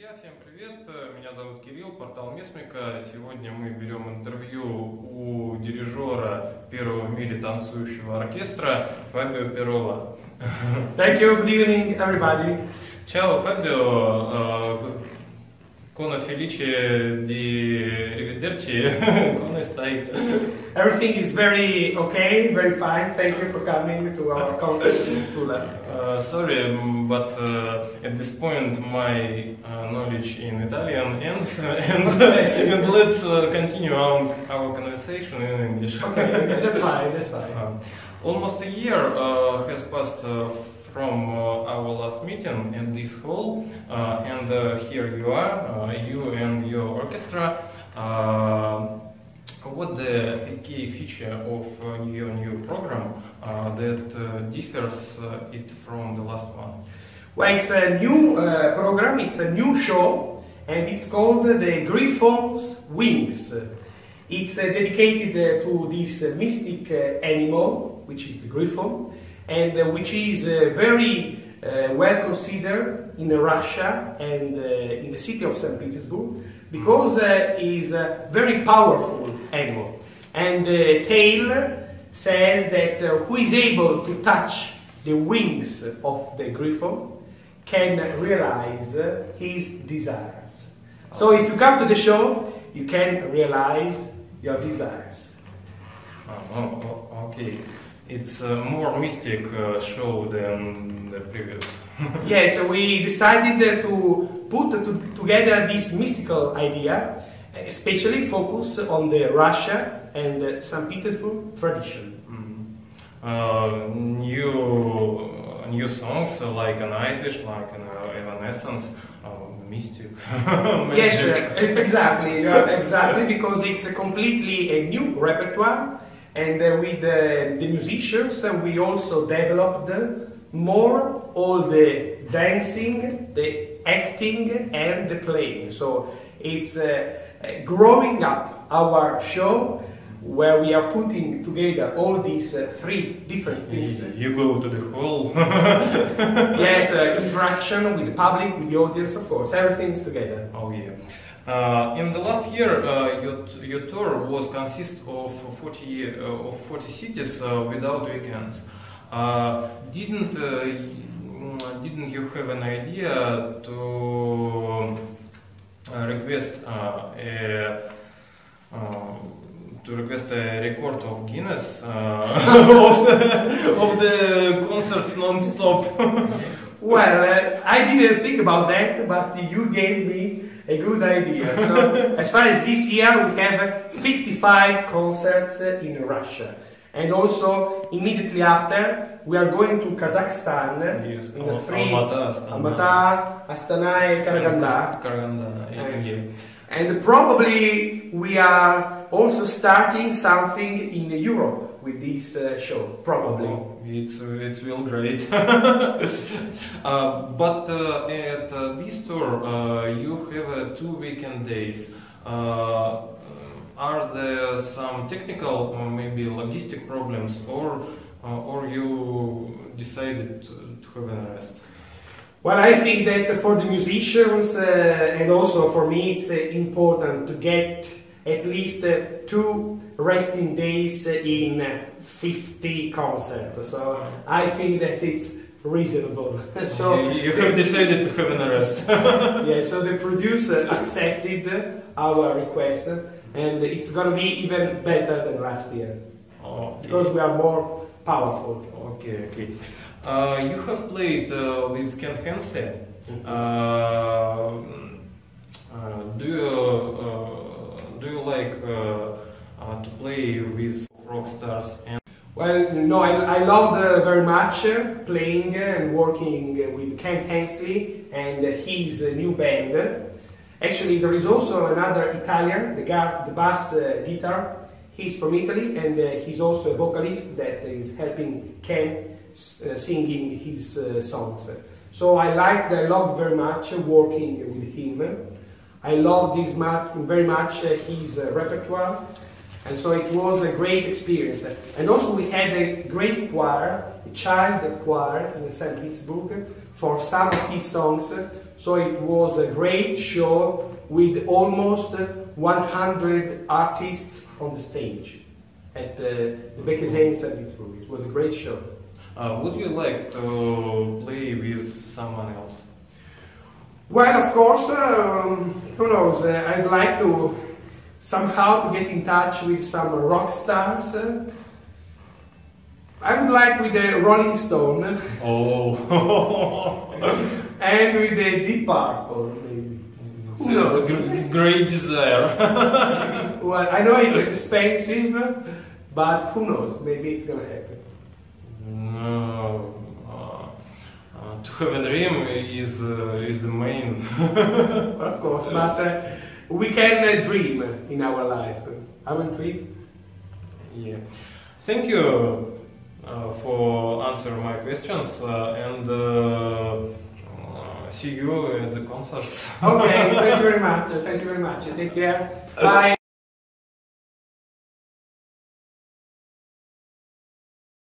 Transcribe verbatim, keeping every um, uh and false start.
Друзья, всем привет! Меня зовут Кирилл, портал Месмика. Сегодня мы берем интервью у дирижера первого в мире танцующего оркестра Фабио Перолла. Thank you, good evening everybody. Ciao Fabio, con felice di rivederci, come stai? Everything is very okay, very fine. Thank you for coming to our concert in Tula. Uh, sorry, but uh, at this point my uh, knowledge in Italian ends, and, and let's uh, continue our, our conversation in English. Okay, that's fine, that's fine. Uh, almost a year uh, has passed uh, from uh, our last meeting in this hall, uh, and uh, here you are, uh, you and your orchestra. Uh, what the key feature of uh, your new program uh, that uh, differs uh, it from the last one? Well, it's a new uh, program, it's a new show, and it's called uh, the Griffon's Wings. It's uh, dedicated uh, to this uh, mystic uh, animal, which is the griffon, and uh, which is uh, very uh, well considered in Russia and uh, in the city of Saint Petersburg, because uh, it is a very powerful animal. And the tale says that uh, who is able to touch the wings of the griffon can realize uh, his desires. So if you come to the show, you can realize your desires. Oh, oh, okay. It's a more mystic uh, show than the previous. Yes, we decided uh, to put to, together this mystical idea, especially focus on the Russia and uh, Saint Petersburg tradition. Mm. Uh, new, uh, new songs uh, like a Nightwish, like an uh, Evanescence, uh, mystic. Yes, uh, exactly, uh, exactly, because it's a completely a new repertoire. And uh, with uh, the musicians, uh, we also developed uh, more all the dancing, the acting, and the playing. So it's uh, growing up our show, where we are putting together all these uh, three different things. You go to the hall. Yes, uh, interaction with the public, with the audience, of course, everything's together. Oh yeah. Uh, in the last year, uh, your, your tour was consist of forty uh, of forty cities uh, without weekends. Uh, didn't uh, didn't you have an idea to uh, request uh, a uh, to request a record of Guinness uh, of, the, of the concerts non-stop? Well, uh, I didn't think about that, but you gave me a good idea. So, as far as this year, we have fifty-five concerts in Russia. And also, immediately after, we are going to Kazakhstan. Yes, in the Al three, Almaty, Astana. Almaty, Astana, and Karaganda. Karaganda, yeah, yeah. And probably we are also starting something in Europe with this uh, show, probably. Oh, it's, it's real great. uh, but uh, at uh, this tour, uh, you have uh, two weekend days. Uh, are there some technical or maybe logistic problems, or, uh, or you decided to, to have a rest? Well, I think that for the musicians uh, and also for me, it's uh, important to get at least uh, two resting days in uh, fifty concerts. So I think that it's reasonable. So you, you have decided to have an arrest. Yeah. So the producer accepted our request, and it's gonna be even better than last year. Oh, because we are more powerful. Okay, okay. Uh, you have played uh, with Ken Hensley. Mm-hmm. uh, uh, do you uh, do you like uh, uh, to play with rock stars? And well, no, I, I loved uh, very much uh, playing and working with Ken Hensley and uh, his uh, new band. Actually, there is also another Italian, the, gas, the bass uh, guitar. He's from Italy, and uh, he's also a vocalist that is helping Ken uh, singing his uh, songs. So I liked, I loved very much working with him. I loved this much, very much uh, his uh, repertoire, and so it was a great experience. And also we had a great choir, a child choir in Saint Petersburg for some of his songs. So it was a great show with almost one hundred artists on the stage at the, the Beckesheim Salzburg. It was a great show. Uh, would you like to play with someone else? Well, of course, um, who knows, uh, I'd like to somehow to get in touch with some rock stars. Uh, I would like with the Rolling Stone. Oh. And with the Deep Purple, maybe. Who knows? It's a great desire. Well, I know it's expensive, but who knows, maybe it's gonna happen. No. Uh, uh, to have a dream is, uh, is the main. Of course, but uh, we can uh, dream in our life, haven't we? Yeah. Thank you uh, for answering my questions uh, and uh, uh, see you at the concerts. Okay, thank you very much. Thank you very much. Take care. Bye.